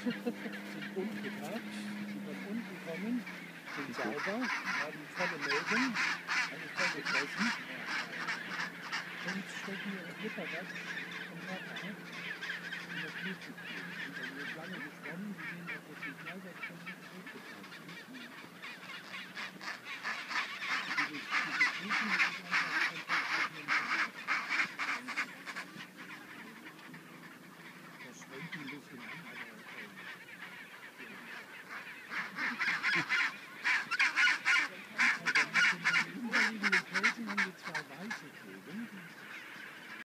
sind unbegabt, die von unten kommen, sind sauber, haben volle Mägen, also vollgefressen und stecken ihre Futter weg vom Körper ab. Und das blüht nicht viel. Und dann wird lange geschwommen, die sehen auch, dass sie Signal wegkommen, zurückgetaucht sind.